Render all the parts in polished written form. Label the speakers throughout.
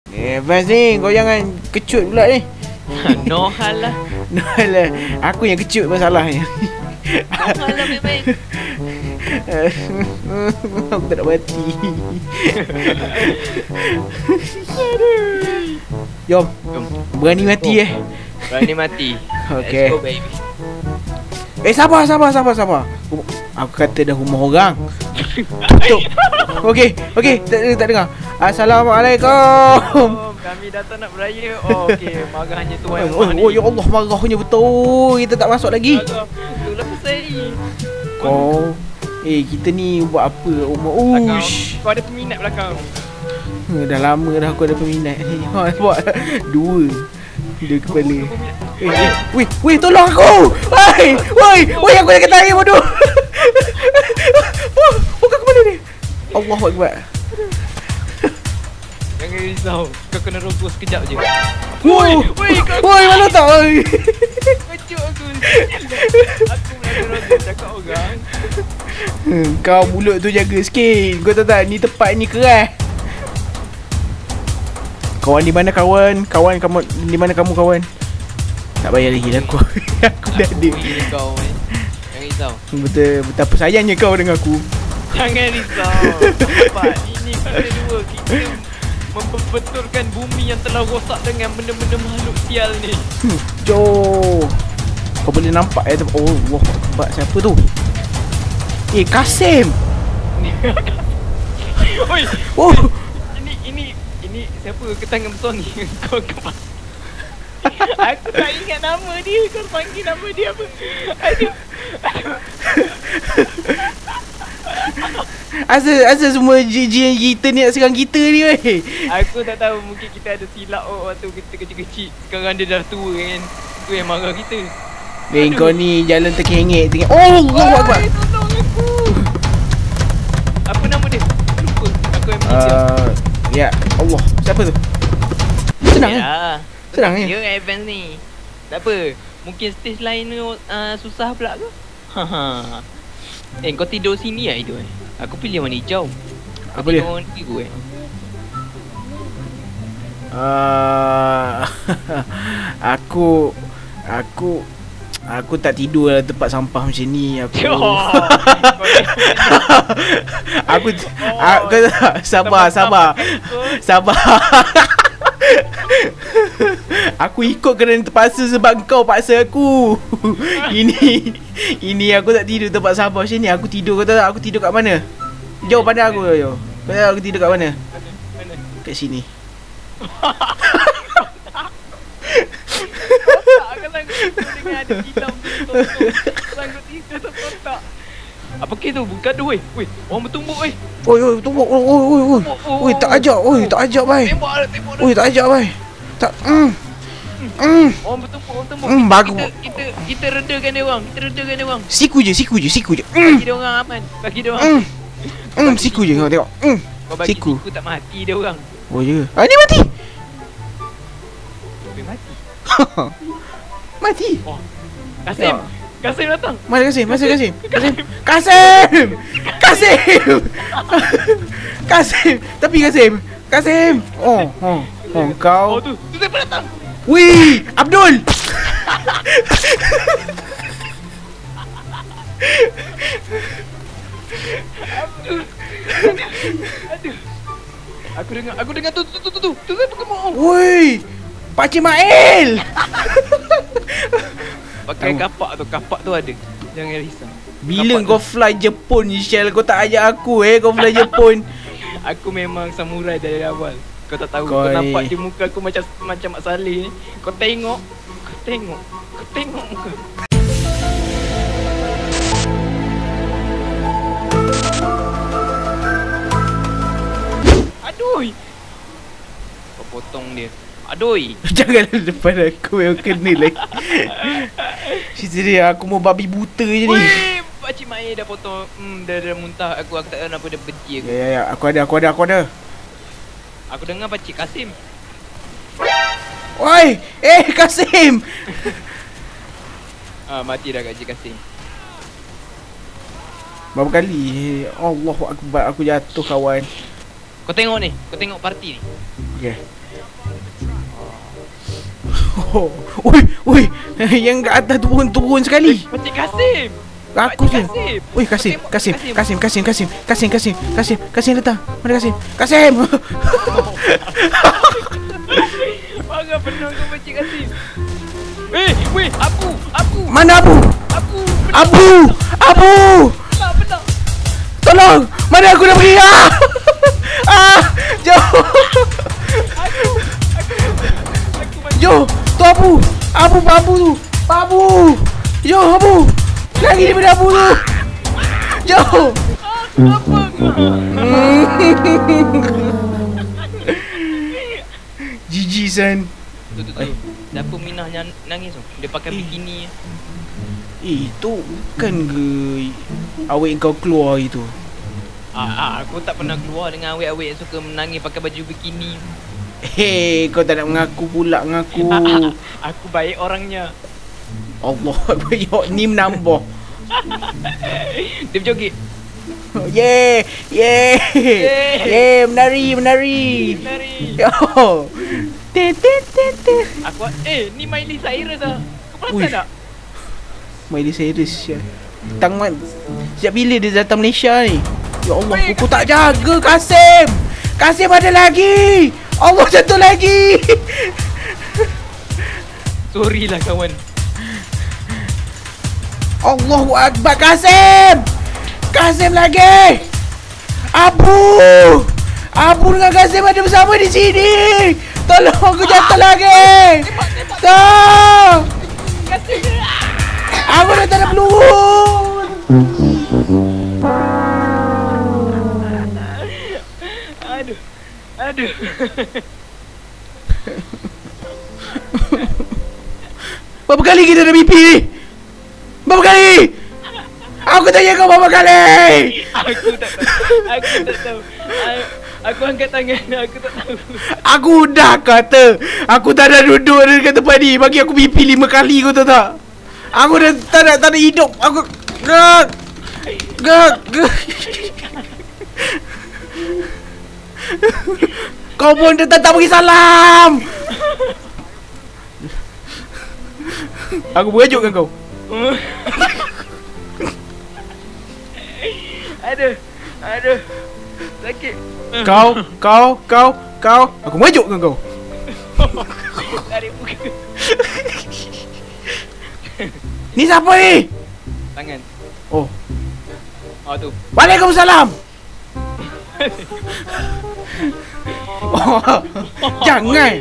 Speaker 1: Vans ni, kau jangan kecut pula ni.
Speaker 2: No hal lah.
Speaker 1: No lah, aku yang kecut masalahnya.
Speaker 2: No hal lah memang.
Speaker 1: Aku tak nak mati. Jom, berani mati
Speaker 2: Berani mati.
Speaker 1: Okay.
Speaker 2: Let's go baby.
Speaker 1: Sabar. Aku kata dah rumah orang. Tutup. Okey, tak dengar. Assalamualaikum.
Speaker 2: Kami datang nak beraya. Oh, okey, marahnya tuan rumah ni.
Speaker 1: Oh ya Allah, marahnya betul. Kita tak masuk lagi.
Speaker 2: Itulah pasal.
Speaker 1: Kau kita ni buat apa? Ush.
Speaker 2: Kau ada peminat belakang.
Speaker 1: Dah lama dah aku ada peminat ni. Buat dua kepala. Weh, tolong aku. Woi, aku nak kena air bodoh. Bukan ke mana ni? Allahu Akbar.
Speaker 2: Jangan risau. Kau kena rogoh sekejap je.
Speaker 1: Woi, mana tak?
Speaker 2: Kecuk aku. Aku nak rogoh cakap orang.
Speaker 1: Kau mulut tu jaga sikit. Kau tahu tak, ni tempat ni keras. Kawan di mana kawan? Kawan kamu di mana kamu kawan? Tak payah lagi dah aku. Aku dah ada.
Speaker 2: Kau jangan risau.
Speaker 1: Betul apa sayangnya kau dengan aku.
Speaker 2: Jangan risau. Apa? Ini kata dua kita membetulkan bumi yang telah rosak dengan benda-benda makhluk sial ni.
Speaker 1: Jom. Kau boleh nampak oh, wah, nampak siapa tu? Kasim.
Speaker 2: Oi.
Speaker 1: Oh.
Speaker 2: Ini siapa ketangan besar ni? Kau aku tak ingat nama dia. Kau panggil nama dia apa? Aduh.
Speaker 1: Asal semua jin kita ni nak serang kita ni weh.
Speaker 2: Aku tak tahu, mungkin kita ada silap waktu kita kecil-kecil. Sekarang dia dah tua kan. Tu yang marah kita.
Speaker 1: Kau ni jalan terkengek. Oh, Allahu Akbar.
Speaker 2: Tolong aku. Apa nama dia? Lupa. Aku yang mengingat.
Speaker 1: Ya Allah, siapa tu? Senang Senang
Speaker 2: Dia advance ni. Tak apa. Mungkin stage lain tu susah pula ke? Kau tidur sini lah itu Aku pilih warna hijau.
Speaker 1: Apa dia?
Speaker 2: Warna biru
Speaker 1: Aku tak tidur dalam tempat sampah macam ni. Sabar. Aku ikut kerana terpaksa sebab kau paksa aku. Ini aku tak tidur tempat sampah macam ni. Aku tidur, kau tahu tak aku tidur kat mana? Jauh pandang aku. Kau tahu aku tidur kat mana? Kat sini.
Speaker 2: Ada hitam tu. Sanggup tiga tu kotak. Apa ke tu? Bukan tu weh. Orang bertumbuk weh.
Speaker 1: Oi, tumbuk. Oi, tak ajak. Bai. Oi, tak ajak bai. Tak.
Speaker 2: Orang bertumbuk.
Speaker 1: Bagus.
Speaker 2: Kita redakan dia orang.
Speaker 1: Siku je.
Speaker 2: Bagi dia orang aman.
Speaker 1: Siku je kau tengok.
Speaker 2: Kau bagi siku tak mati dia orang.
Speaker 1: Oh ya. Ni mati. Mati.
Speaker 2: Oh. Kasim datang.
Speaker 1: Mana Kasim? Tapi Kasim. Oh, kau.
Speaker 2: Oh tu siapa datang?
Speaker 1: Wih, Abdul.
Speaker 2: Aduh. Aku dengar tu siapa kamu?
Speaker 1: Wih, Pakcik Mail.
Speaker 2: Pakai kapak tu ada. Jangan risau.
Speaker 1: Bila kau fly Jepun, Shell, kau tak ajak aku kau fly Jepun.
Speaker 2: Aku memang samurai dari awal. Kau tak tahu.
Speaker 1: Kau
Speaker 2: nampak di muka aku macam Mak Saleh ni. Kau tengok muka. Aduh. Kau potong dia. Aduh.
Speaker 1: Janganlah depan aku yang kena lagi. Cerita dia, aku mau babi buta je ni.
Speaker 2: Weh, Pakcik Mai dah potong. Dah muntah. Aku tak tahu kenapa dia benci aku.
Speaker 1: Ya, aku ada.
Speaker 2: Aku dengar Pakcik Kasim.
Speaker 1: Oi, Kasim.
Speaker 2: Mati dah Pakcik Kasim.
Speaker 1: Berapa kali? Allahu Akbar, aku jatuh kawan.
Speaker 2: Kau tengok ni. Kau tengok parti ni.
Speaker 1: Okay. Oh, ui, yang kat atas turun sekali.
Speaker 2: Pakcik Kasim.
Speaker 1: Aku je. Ui, Kasim datang. Mana Kasim? Kasim.
Speaker 2: Bangga penuh kau Pakcik Kasim. Weh, Abu.
Speaker 1: Mana Abu? Abu.
Speaker 2: Benar.
Speaker 1: Tolong. Mana aku dah pergi? Jauh. Yo, tu Abu tu. Abu. Yo, Abu. Lagi daripada Abu tu. Jauh.
Speaker 2: Apa
Speaker 1: Gigi san.
Speaker 2: tu. Siapa Minah yang nangis tu? Dia pakai bikini.
Speaker 1: Itu bukan ke awet kau keluar itu?
Speaker 2: Aku tak pernah keluar dengan awet-awet suka menangis pakai baju bikini.
Speaker 1: Hei, kau tak nak mengaku pula mengaku.
Speaker 2: Aku baik orangnya.
Speaker 1: Allah, bayok ni menambah.
Speaker 2: Dia berjoget.
Speaker 1: Yeay, menari. Yo. Te.
Speaker 2: Aku ni Miley Cyrus ah. Kau perasan tak?
Speaker 1: Miley Cyrus ya. Tangan. Sejak bila dia datang Malaysia ni? Ya Allah, aku tak jaga Kasim. Kasim ada lagi. Allah jatuh lagi.
Speaker 2: Sorry lah kawan.
Speaker 1: Allahu Akbar Kasim. Kasim lagi. Abu dengan Kasim ada bersama di sini. Tolong aku jatuh lagi. Tolong. Aku dah tak ada peluru.
Speaker 2: Aduh.
Speaker 1: Berapa kali kita dah mimpi ni? Berapa kali? Aku tanya kau berapa kali?
Speaker 2: Aku tak tahu. Aku angkat tangan. Aku tak tahu.
Speaker 1: Aku dah kata aku tak ada duduk dekat tempat ni. Bagi aku mimpi 5 kali, kau tahu tak? Aku dah tak ada hidup. Aku Gak. Kau pun dah tak bagi salam. Aku merajuk dengan kau.
Speaker 2: Aduh. Sakit.
Speaker 1: Kau. Aku merajuk dengan kau.
Speaker 2: Tarik muka.
Speaker 1: Ni siapa ni?
Speaker 2: Tangan.
Speaker 1: Oh,
Speaker 2: Tu.
Speaker 1: Waalaikumsalam. Oh, jangan.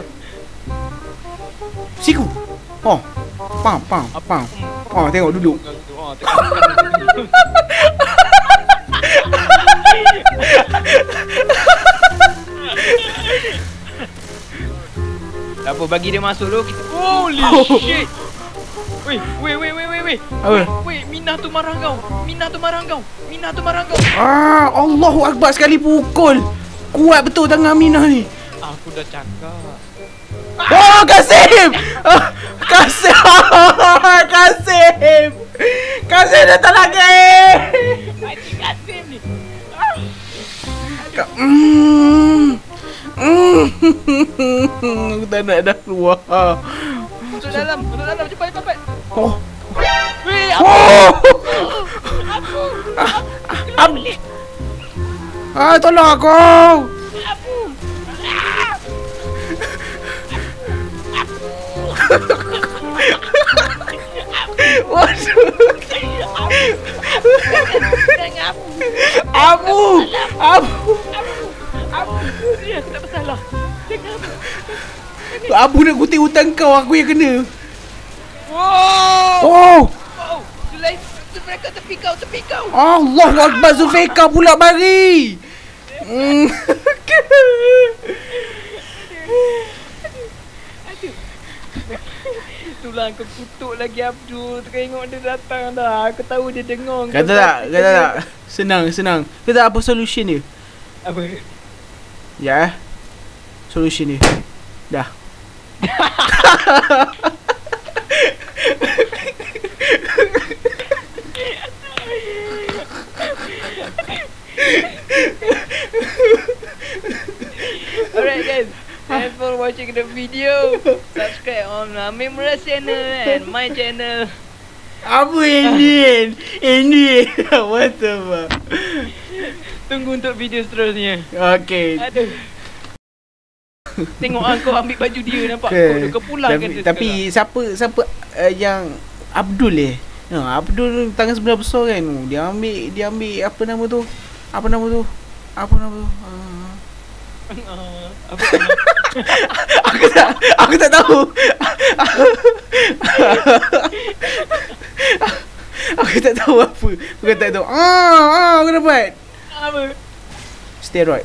Speaker 1: Siku. Oh, pam. Oh, tengok duduk.
Speaker 2: Tak apa, bagi dia masuk dulu kita. Holy shit. Weh. Weh, Minah tu marah kau.
Speaker 1: Allahu Akbar, sekali pukul. Kuat betul tangan Aminah ni.
Speaker 2: Aku dah cakap.
Speaker 1: Oh, Kasim. Kasim datang lagi.
Speaker 2: Pakcik Kasim ni.
Speaker 1: Aku tak nak dah keluar.
Speaker 2: Masuk dalam cepat.
Speaker 1: Oh.
Speaker 2: Weh,
Speaker 1: Tolong aku. Abu.
Speaker 2: Aku tak bersalah.
Speaker 1: Abu nak kutip hutang kau, aku yang kena.
Speaker 2: Wow. Mereka tepi kau.
Speaker 1: Allahu Akbar, Zulfiqar pula mari.
Speaker 2: Itulah aku kutuk lagi Abdul. Tengok dia datang dah. Aku tahu dia dengar.
Speaker 1: Kata tak. Senang. Kata apa solution dia?
Speaker 2: Apa?
Speaker 1: Ya. Solution dia. Dah.
Speaker 2: Alright guys. Thanks for watching the video. Subscribe on Mimras channel and my channel.
Speaker 1: Apa Indian? Indian. What the fuck?
Speaker 2: Tunggu untuk video seterusnya.
Speaker 1: Okay.
Speaker 2: Aduh. Tengok kau ambil baju dia, nampak kau pulang kan.
Speaker 1: Tapi siapa yang Abdul Abdul tangan sebelah besar kan. Dia ambil apa nama tu? Aku tak tahu. Aku tak tahu apa. Aku tak tahu. Aku dapat.
Speaker 2: Apa?
Speaker 1: Steroid.